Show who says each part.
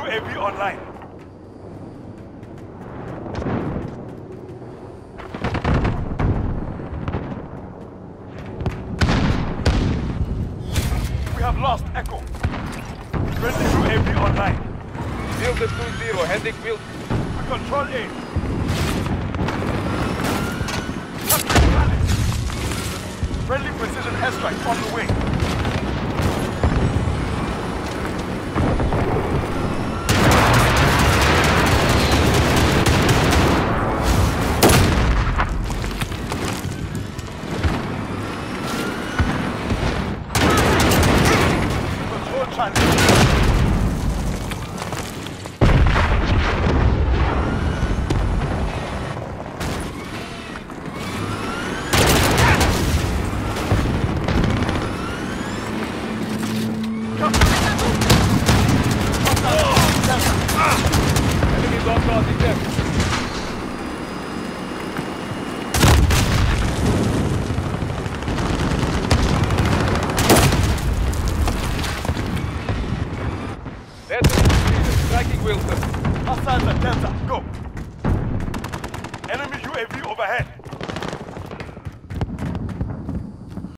Speaker 1: UAV online. We have lost Echo. Friendly UAV online.
Speaker 2: Field at 2-0, heading field.
Speaker 1: We control A. Capturing Palace. Friendly precision airstrike on the way.
Speaker 2: Enemies on guard detected. That's it. Striking Wilson.
Speaker 1: Hostiles at Delta. Go. Enemy UAV overhead.